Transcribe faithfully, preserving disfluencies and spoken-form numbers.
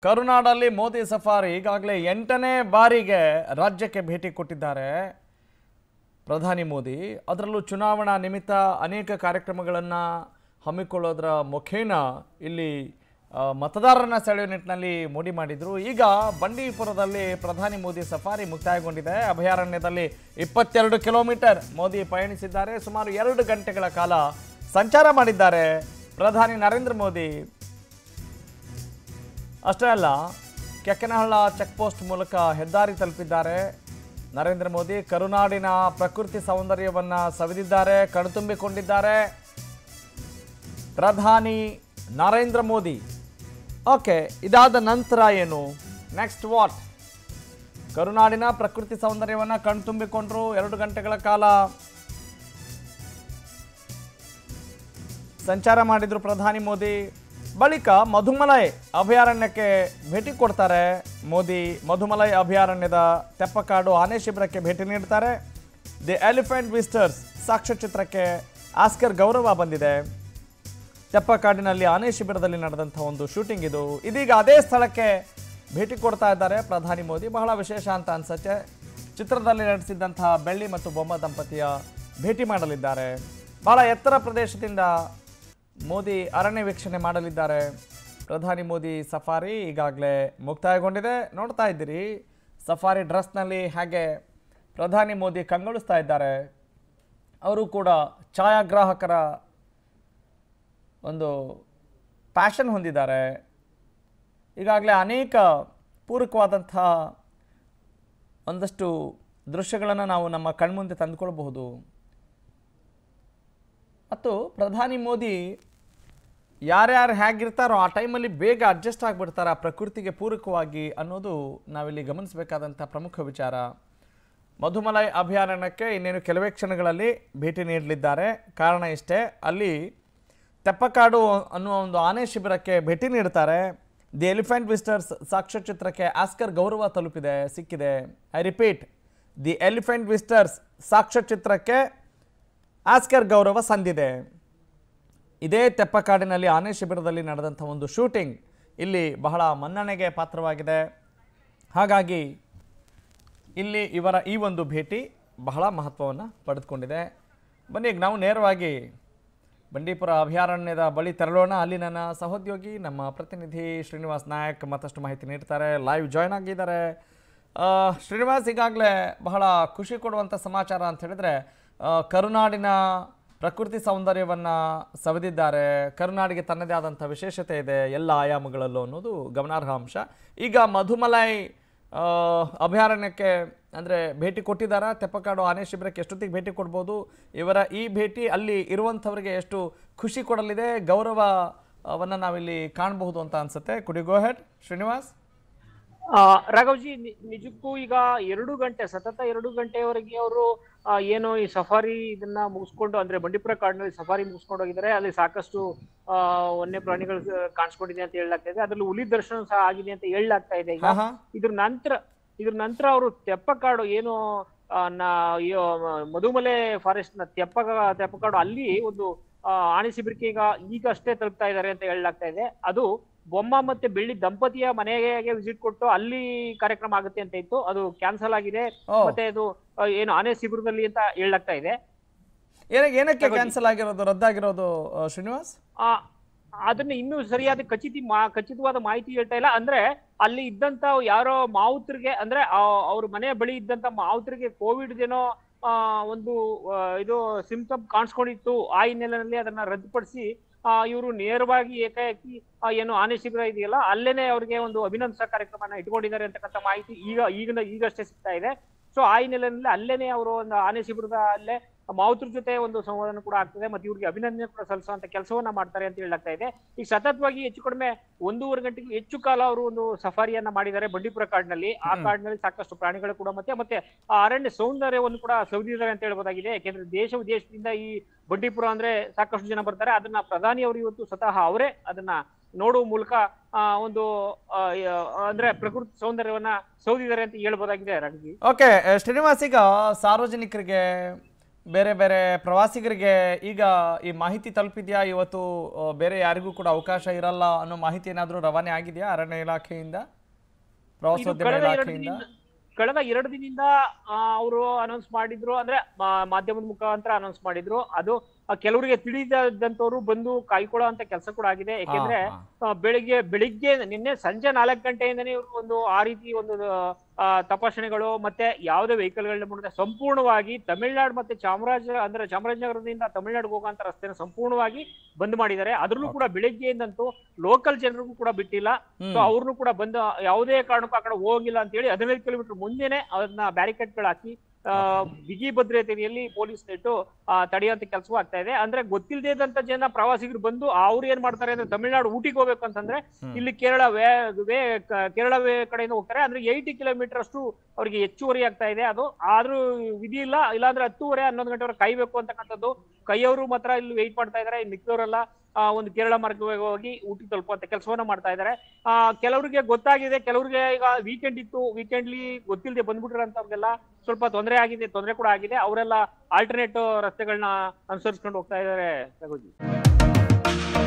ಕರುನಾಡಲ್ಲಿ Modi safari ಈಗಾಗಲೇ ಎಂಟನೇ ಬಾರಿಗೆ ರಾಜ್ಯಕ್ಕೆ ಭೇಟಿ ಕೊಟ್ಟಿದ್ದಾರೆ ಪ್ರಧಾನಿ ಮೋದಿ. ಅದರಲ್ಲೂ ಚುನಾವಣಾ ನಿಮಿತ್ತ ಅನೇಕ ಕಾರ್ಯಕ್ರಮಗಳನ್ನು ಹಮ್ಮಿಕೊಳ್ಳೋದರ ಮುಖೇನ ಇಲ್ಲಿ ಮತದಾರರನ್ನ ಸೆಳೆಯುವ ನಿಟ್ಟಿನಲ್ಲಿ ಮೋಡಿ ಮಾಡಿದ್ರು. ಈಗ ಬಂಡೀಪುರದಲ್ಲಿ ಪ್ರಧಾನಿ ಮೋದಿ ಸಫಾರಿ ಮುಕ್ತಾಯಗೊಂಡಿದೆ. ಅಭಯಾರಣ್ಯದಲ್ಲಿ ಇಪ್ಪತ್ತೆರಡು ಕಿಲೋಮೀಟರ್ ಮೋದಿ ಪಯಣಿಸಿದ್ದಾರೆ. ಸುಮಾರು ಎರಡು ಗಂಟೆಗಳ ಕಾಲ ಸಂಚಾರ ಮಾಡಿದ್ದಾರೆ ಪ್ರಧಾನಿ ನರೇಂದ್ರ ಮೋದಿ. ಅಷ್ಟೇ ಅಲ್ಲ, ಕೆಕ್ಕನಹಳ್ಳ ಚೆಕ್ ಪೋಸ್ಟ್ ಮೂಲಕ ಹೆದ್ದಾರಿ ತಲುಪಿದ್ದಾರೆ ನರೇಂದ್ರ ಮೋದಿ. ಕರುನಾಡಿನ ಪ್ರಕೃತಿ ಸೌಂದರ್ಯವನ್ನು ಸವಿದಿದ್ದಾರೆ, ಕಣ್ತುಂಬಿಕೊಂಡಿದ್ದಾರೆ ಪ್ರಧಾನಿ ನರೇಂದ್ರ ಮೋದಿ. ಓಕೆ, ಇದಾದ ನಂತರ ಏನು ನೆಕ್ಸ್ಟ್ ವಾಟ್? ಕರುನಾಡಿನ ಪ್ರಕೃತಿ ಸೌಂದರ್ಯವನ್ನು ಕಣ್ತುಂಬಿಕೊಂಡ್ರು. ಎರಡು ಗಂಟೆಗಳ ಕಾಲ ಸಂಚಾರ ಮಾಡಿದ್ರು ಪ್ರಧಾನಿ ಮೋದಿ. ಬಳಿಕ ಮಧುಮಲೈ ಅಭಯಾರಣ್ಯಕ್ಕೆ ಭೇಟಿ ಕೊಡ್ತಾರೆ ಮೋದಿ. ಮಧುಮಲೈ ಅಭಯಾರಣ್ಯದ ತೆಪ್ಪಕಾಡು ಆನೆ ಶಿಬಿರಕ್ಕೆ ಭೇಟಿ ನೀಡ್ತಾರೆ. ದಿ ಎಲಿಫೆಂಟ್ ವಿಸಿಟರ್ಸ್ ಸಾಕ್ಷ್ಯಚಿತ್ರಕ್ಕೆ ಆಸ್ಕರ್ ಗೌರವ ಬಂದಿದೆ. ತೆಪ್ಪಕಾಡಿನಲ್ಲಿ ಆನೆ ಶಿಬಿರದಲ್ಲಿ ನಡೆದಂಥ ಒಂದು ಶೂಟಿಂಗ್ ಇದು. ಇದೀಗ ಅದೇ ಸ್ಥಳಕ್ಕೆ ಭೇಟಿ ಕೊಡ್ತಾ ಇದ್ದಾರೆ ಪ್ರಧಾನಿ ಮೋದಿ. ಬಹಳ ವಿಶೇಷ ಅಂತ ಅನ್ಸುತ್ತೆ. ಚಿತ್ರದಲ್ಲಿ ನಡೆಸಿದ್ದಂತಹ ಬೆಳ್ಳಿ ಮತ್ತು ಬೊಮ್ಮ ದಂಪತಿಯ ಭೇಟಿ ಮಾಡಲಿದ್ದಾರೆ. ಬಹಳ ಎತ್ತರ ಪ್ರದೇಶದಿಂದ ಮೋದಿ ಅರಣ್ಯ ವೀಕ್ಷಣೆ ಮಾಡಲಿದ್ದಾರೆ. ಪ್ರಧಾನಿ ಮೋದಿ ಸಫಾರಿ ಈಗಾಗಲೇ ಮುಕ್ತಾಯಗೊಂಡಿದೆ. ನೋಡ್ತಾ ಇದ್ದೀರಿ ಸಫಾರಿ ಡ್ರೆಸ್ನಲ್ಲಿ ಹಾಗೆ ಪ್ರಧಾನಿ ಮೋದಿ ಕಂಗೊಳಿಸ್ತಾ ಇದ್ದಾರೆ. ಅವರು ಕೂಡ ಛಾಯಾಗ್ರಾಹಕರ ಒಂದು ಪ್ಯಾಷನ್ ಹೊಂದಿದ್ದಾರೆ. ಈಗಾಗಲೇ ಅನೇಕ ಪೂರಕವಾದಂಥ ಒಂದಷ್ಟು ದೃಶ್ಯಗಳನ್ನು ನಾವು ನಮ್ಮ ಕಣ್ಮುಂದೆ ತಂದುಕೊಳ್ಬಹುದು. ಮತ್ತು ಪ್ರಧಾನಿ ಮೋದಿ ಯಾರ್ಯಾರು ಹೇಗಿರ್ತಾರೋ ಆ ಟೈಮಲ್ಲಿ ಬೇಗ ಅಡ್ಜಸ್ಟ್ ಆಗಿಬಿಡ್ತಾರೆ ಆ ಪ್ರಕೃತಿಗೆ ಪೂರಕವಾಗಿ ಅನ್ನೋದು ನಾವಿಲ್ಲಿ ಗಮನಿಸಬೇಕಾದಂಥ ಪ್ರಮುಖ ವಿಚಾರ. ಮಧುಮಲೈ ಅಭಯಾರಣ್ಯಕ್ಕೆ ಇನ್ನೇನು ಕೆಲವೇ ಕ್ಷಣಗಳಲ್ಲಿ ಭೇಟಿ ನೀಡಲಿದ್ದಾರೆ. ಕಾರಣ ಇಷ್ಟೇ, ಅಲ್ಲಿ ತೆಪ್ಪಕಾಡು ಅನ್ನುವ ಒಂದು ಆನೆ ಶಿಬಿರಕ್ಕೆ ಭೇಟಿ ನೀಡ್ತಾರೆ. ದಿ ಎಲಿಫೆಂಟ್ ವಿಸಿಟರ್ಸ್ ಸಾಕ್ಷ್ಯಚಿತ್ರಕ್ಕೆ ಆಸ್ಕರ್ ಗೌರವ ತಲುಪಿದೆ ಸಿಕ್ಕಿದೆ. I repeat, the elephant whisperers ಸಾಕ್ಷ್ಯಚಿತ್ರಕ್ಕೆ ಆಸ್ಕರ್ ಗೌರವ ಸಂದಿದೆ. ಇದೇ ತೆಪ್ಪಕಾಡಿನಲ್ಲಿ ಆನೆ ಶಿಬಿರದಲ್ಲಿ ನಡೆದಂಥ ಒಂದು ಶೂಟಿಂಗ್ ಇಲ್ಲಿ ಬಹಳ ಮನ್ನಣೆಗೆ ಪಾತ್ರವಾಗಿದೆ. ಹಾಗಾಗಿ ಇಲ್ಲಿ ಇವರ ಈ ಒಂದು ಭೇಟಿ ಬಹಳ ಮಹತ್ವವನ್ನು ಪಡೆದುಕೊಂಡಿದೆ. ಬನ್ನಿ, ಈಗ ನಾವು ನೇರವಾಗಿ ಬಂಡೀಪುರ ಅಭಯಾರಣ್ಯದ ಬಳಿ ತೆರಳೋಣ. ಅಲ್ಲಿ ನನ್ನ ಸಹೋದ್ಯೋಗಿ ನಮ್ಮ ಪ್ರತಿನಿಧಿ ಶ್ರೀನಿವಾಸ್ ನಾಯಕ್ ಮತ್ತಷ್ಟು ಮಾಹಿತಿ ನೀಡ್ತಾರೆ. ಲೈವ್ ಜಾಯ್ನ್ ಆಗಿದ್ದಾರೆ. ಶ್ರೀನಿವಾಸ್, ಈಗಾಗಲೇ ಬಹಳ ಖುಷಿ ಕೊಡುವಂಥ ಸಮಾಚಾರ ಅಂತ ಹೇಳಿದ್ರೆ ಕರುನಾಡಿನ ಪ್ರಕೃತಿ ಸೌಂದರ್ಯವನ್ನು ಸವಿದಿದ್ದಾರೆ. ಕರುನಾಡಿಗೆ ತನ್ನದೇ ಆದಂಥ ವಿಶೇಷತೆ ಇದೆ ಎಲ್ಲ ಆಯಾಮಗಳಲ್ಲೂ ಅನ್ನೋದು ಗಮನಾರ್ಹ ಅಂಶ. ಈಗ ಮಧುಮಲೈ ಅಭಯಾರಣ್ಯಕ್ಕೆ ಅಂದರೆ ಭೇಟಿ ಕೊಟ್ಟಿದ್ದಾರೆ. ತೆಪ್ಪಕಾಡು ಆನೆ ಶಿಬಿರಕ್ಕೆ ಎಷ್ಟೊತ್ತಿಗೆ ಭೇಟಿ ಕೊಡ್ಬೋದು? ಇವರ ಈ ಭೇಟಿ ಅಲ್ಲಿ ಇರುವಂಥವರಿಗೆ ಎಷ್ಟು ಖುಷಿ ಕೊಡಲಿದೆ, ಗೌರವವನ್ನು ನಾವಿಲ್ಲಿ ಕಾಣಬಹುದು ಅಂತ ಅನ್ಸುತ್ತೆ. Could you go ahead Srinivas? Raghavji, ನಿಜಕ್ಕೂ ಈಗ ಎರಡು ಗಂಟೆ ಸತತ ಎರಡು ಗಂಟೆಯವರೆಗೆ ಅವರು ಏನು ಈ ಸಫಾರಿ ಇದನ್ನ ಮುಗಿಸ್ಕೊಂಡು ಅಂದ್ರೆ ಬಂಡೀಪುರ ಕಾಡಿನಲ್ಲಿ ಸಫಾರಿ ಮುಗಿಸ್ಕೊಂಡು ಹೋಗಿದ್ದಾರೆ. ಅಲ್ಲಿ ಸಾಕಷ್ಟು ಆ ವನ್ಯ ಪ್ರಾಣಿಗಳು ಕಾಣಿಸ್ಕೊಂಡಿದೆ ಅಂತ ಹೇಳಲಾಗ್ತಾ ಇದೆ. ಅದ್ರಲ್ಲಿ ಹುಲಿ ದರ್ಶನ ಸಹ ಆಗಿದೆ ಅಂತ ಹೇಳಲಾಗ್ತಾ ಇದೆ. ಈಗ ಇದ್ರ ನಂತರ ಇದ್ರ ನಂತರ ಅವರು ತೆಪ್ಪಕಾಡು ಏನು ಮಧುಮಲೆ ಫಾರೆಸ್ಟ್ ನ ತೆಪ್ಪ ತೆಪ್ಪಕಾಡು ಅಲ್ಲಿ ಒಂದು ಆನೆ ಶಿಬಿರಕ್ಕೆ ಈಗ ಈಗ ಅಷ್ಟೇ ತಲುಪ್ತಾ ಇದ್ದಾರೆ ಅಂತ ಹೇಳಲಾಗ್ತಾ ಇದೆ. ಅದು ಬೊಮ್ಮ ಮತ್ತೆ ಬೆಳ್ಳಿ ದಂಪತಿಯ ಮನೆಗೆ ವಿಸಿಟ್ ಕೊಟ್ಟು ಅಲ್ಲಿ ಕಾರ್ಯಕ್ರಮ ಆಗುತ್ತೆ ಅಂತ ಇತ್ತು. ಅದು ಕ್ಯಾನ್ಸಲ್ ಆಗಿದೆ. ಮತ್ತೆ ಅದು ಏನು ಆನೆ ಶಿಬಿರದಲ್ಲಿ ಅಂತ ಹೇಳಲಾಗ್ತಾ ಇದೆ. ಏನಕ್ಕೆ ಕ್ಯಾನ್ಸಲ್ ಆಗಿರೋದು, ರದ್ದಾಗಿರೋದು ಶ್ರೀನಿವಾಸ್? ಆ ಅದನ್ನ ಇನ್ನೂ ಸರಿಯಾದ ಖಚಿತ ಖಚಿತವಾದ ಮಾಹಿತಿ ಹೇಳ್ತಾ ಇಲ್ಲ. ಅಂದ್ರೆ ಅಲ್ಲಿ ಇದ್ದಂತ ಯಾರೋ ಮಾವುತರಿಗೆ ಅಂದ್ರೆ ಅವ್ರ ಮನೆಯ ಬಳಿ ಇದ್ದಂತ ಮಾವುತರಿಗೆ ಕೋವಿಡ್ ಏನೋ ಆ ಒಂದು ಇದು ಸಿಂಪ್ಟಮ್ ಕಾಣಿಸ್ಕೊಂಡಿತ್ತು. ಆ ಹಿನ್ನೆಲೆಯಲ್ಲಿ ಅದನ್ನ ರದ್ದುಪಡಿಸಿ ಆ ಇವರು ನೇರವಾಗಿ ಏಕಾಏಕಿ ಏನು ಆನೆ ಶಿಬಿರ ಇದೆಯಲ್ಲ ಅಲ್ಲೇನೆ ಅವ್ರಿಗೆ ಒಂದು ಅಭಿನಂದನಾ ಕಾರ್ಯಕ್ರಮನ ಇಟ್ಕೊಂಡಿದ್ದಾರೆ ಅಂತಕ್ಕಂಥ ಮಾಹಿತಿ ಈಗ ಈಗ ಈಗಷ್ಟೇ ಸಿಗ್ತಾ ಇದೆ. ಸೊ ಆ ಹಿನ್ನೆಲೆಯಲ್ಲಿ ಅಲ್ಲೇನೆ ಅವರು ಒಂದು ಆನೆ ಶಿಬಿರದ ಅಲ್ಲೇ ಮಾವುತರ ಜೊತೆ ಒಂದು ಸಂವಾದನ ಕೂಡ ಆಗ್ತದೆ. ಮತ್ತೆ ಇವ್ರಿಗೆ ಅಭಿನಂದನೆ ಕೂಡ ಸಲ್ಲಿಸುವಂತ ಕೆಲಸವನ್ನ ಮಾಡ್ತಾರೆ ಅಂತ ಹೇಳಲಾಗ್ತಾ ಇದೆ. ಈಗ ಸತತವಾಗಿ ಹೆಚ್ಚು ಕಡಿಮೆ ಒಂದೂವರೆ ಗಂಟೆಗೆ ಹೆಚ್ಚು ಕಾಲ ಅವರು ಒಂದು ಸಫಾರಿಯನ್ನ ಮಾಡಿದ್ದಾರೆ ಬಂಡೀಪುರ ಕಾಡಿನಲ್ಲಿ. ಆ ಕಾಡಿನಲ್ಲಿ ಸಾಕಷ್ಟು ಪ್ರಾಣಿಗಳು ಕೂಡ ಮತ್ತೆ ಮತ್ತೆ ಆ ಅರಣ್ಯ ಸೌಂದರ್ಯವನ್ನು ಕೂಡ ಸವಿದಿದ್ದಾರೆ ಅಂತ ಹೇಳ್ಬೋದಾಗಿದೆ. ಯಾಕೆಂದ್ರೆ ದೇಶ ವಿದೇಶದಿಂದ ಈ ಬಂಡೀಪುರ ಅಂದ್ರೆ ಸಾಕಷ್ಟು ಜನ ಬರ್ತಾರೆ. ಅದನ್ನ ಪ್ರಧಾನಿ ಅವರು ಇವತ್ತು ಸ್ವತಃ ಅವರೇ ಅದನ್ನ ನೋಡುವ ಮೂಲಕ ಆ ಒಂದು ಅಂದ್ರೆ ಪ್ರಕೃತಿ ಸೌಂದರ್ಯವನ್ನ ಸೌದಿದ್ದಾರೆ ಅಂತ ಹೇಳ್ಬೋದಾಗಿದೆ. ರಾಘವಿ, ಓಕೆ ಶ್ರೀನಿವಾಸ್, ಈಗ ಸಾರ್ವಜನಿಕರಿಗೆ ಬೇರೆ ಬೇರೆ ಪ್ರವಾಸಿಗರಿಗೆ ಈಗ ಈ ಮಾಹಿತಿ ತಲುಪಿದ್ಯಾ? ಇವತ್ತು ಆ, ಬೇರೆ ಯಾರಿಗೂ ಕೂಡ ಅವಕಾಶ ಇರಲ್ಲ ಅನ್ನೋ ಮಾಹಿತಿ ಏನಾದರೂ ರವಾನೆ ಆಗಿದೆಯಾ ಅರಣ್ಯ ಇಲಾಖೆಯಿಂದ, ಇದು ಪ್ರವಾಸೋದ್ಯಮ ಕಳೆದ ಎರಡು ಇಲಾಖೆಯಿಂದ? ದಿನ ಕಳೆದ ಎರಡು ದಿನದಿಂದ ಅವರು ಅನೌನ್ಸ್ ಮಾಡಿದ್ರು, ಅಂದ್ರೆ ಮಾ- ಮಾಧ್ಯಮದ ಮುಖಾಂತರ ಅನೌನ್ಸ್ ಮಾಡಿದ್ರು. ಅದು ಆ, ಕೆಲವರಿಗೆ ತಿಳಿದಂತವ್ರು ಬಂದು ಕಾಯ್ಕೊಳ್ಳೋ ಅಂತ ಕೆಲಸ ಕೂಡ ಆಗಿದೆ. ಯಾಕೆಂದ್ರೆ ಹಾ, ಆ, ಬೆಳಿಗ್ಗೆ ಬೆಳಿಗ್ಗೆ ನಿನ್ನೆ ಸಂಜೆ ನಾಲ್ಕು ಗಂಟೆಯಿಂದನೇ ಇವರು ಒಂದು ಆ ರೀತಿ ಒಂದು ಆ, ತಪಾಸಣೆಗಳು ಮತ್ತೆ ಯಾವುದೇ ವೆಹಿಕಲ್ ಗಳನ್ನ ಮಾಡಿದ್ರೆ ಸಂಪೂರ್ಣವಾಗಿ ತಮಿಳ್ನಾಡು ಮತ್ತೆ ಚಾಮರಾಜ ಅಂದ್ರೆ ಚಾಮರಾಜನಗರದಿಂದ ತಮಿಳ್ನಾಡಿಗೆ ಹೋಗುವಂತ ರಸ್ತೆನ ಸಂಪೂರ್ಣವಾಗಿ ಬಂದ್ ಮಾಡಿದ್ದಾರೆ. ಅದ್ರಲ್ಲೂ ಕೂಡ ಬೆಳಿಗ್ಗೆಯಿಂದಂತೂ ಲೋಕಲ್ ಜನರಿಗೂ ಕೂಡ ಬಿಟ್ಟಿಲ್ಲ. ಸೊ ಅವ್ರನ್ನು ಕೂಡ ಬಂದು ಯಾವುದೇ ಕಾರಣಕ್ಕೂ ಆ ಕಡೆ ಹೋಗಿಲ್ಲ ಅಂತ ಹೇಳಿ ಹದಿನೈದು ಕಿಲೋಮೀಟರ್ ಮುಂದೆನೆ ಅದನ್ನ ಬ್ಯಾರಿಕೇಡ್ ಗಳು ಹಾಕಿ ಆ, ಬಿಗಿ ಭದ್ರತೆಯಲ್ಲಿ ಪೊಲೀಸ್ ನೆಟ್ಟು ತಡೆಯುವಂತ ಕೆಲಸವೂ ಆಗ್ತಾ ಇದೆ. ಅಂದ್ರೆ ಗೊತ್ತಿಲ್ಲದೆ ಇದ್ದಂತ ಜನ ಪ್ರವಾಸಿಗರು ಬಂದು ಅವ್ರು ಏನ್ ಮಾಡ್ತಾರೆ ಅಂದ್ರೆ ತಮಿಳ್ನಾಡು ಊಟಿಗೆ ಹೋಗ್ಬೇಕು ಅಂತಂದ್ರೆ ಇಲ್ಲಿ ಕೇರಳ ವೇ ವೇ ಕ- ಕೇರಳ ವೇ ಕಡೆಯಿಂದ ಹೋಗ್ತಾರೆ. ಅಂದ್ರೆ ಏಯ್ಟಿ ಕಿಲೋಮೀಟರ್ ಅಷ್ಟು ಅವ್ರಿಗೆ ಹೆಚ್ಚುವರಿ ಆಗ್ತಾ ಇದೆ. ಅದು ಆದ್ರೂ ವಿಧಿ ಇಲ್ಲ, ಇಲ್ಲಾಂದ್ರೆ ಹತ್ತೂವರೆ ಹನ್ನೊಂದು ಗಂಟೆವರೆಗೆ ಕಾಯ್ಬೇಕು ಅಂತಕ್ಕಂಥದ್ದು. ಕೈಯವರು ಮಾತ್ರ ಇಲ್ಲಿ ವೆಯ್ಟ್ ಮಾಡ್ತಾ ಇದಾರೆ, ಮಿಕ್ಕವರೆಲ್ಲ ಆ ಒಂದು ಕೇರಳ ಮಾರ್ಗವಾಗಿ ಹೋಗಿ ಊಟಿ ತಲುಪುವಂತ ಕೆಲಸವನ್ನ ಮಾಡ್ತಾ ಇದ್ದಾರೆ. ಆ ಕೆಲವರಿಗೆ ಗೊತ್ತಾಗಿದೆ, ಕೆಲವರಿಗೆ ಈಗ ವೀಕೆಂಡ್ ಇತ್ತು, ವೀಕೆಂಡ್ಲಿ ಗೊತ್ತಿಲ್ಲದೆ ಬಂದ್ಬಿಟ್ಟಿರೋಂಥವ್ರಿಗೆಲ್ಲ ಸ್ವಲ್ಪ ತೊಂದರೆ ಆಗಿದೆ, ತೊಂದರೆ ಕೂಡ ಆಗಿದೆ. ಅವರೆಲ್ಲ ಆಲ್ಟರ್ನೇಟ್ ರಸ್ತೆಗಳನ್ನ ಅನುಸರಿಸ್ಕೊಂಡು ಹೋಗ್ತಾ ಇದ್ದಾರೆ.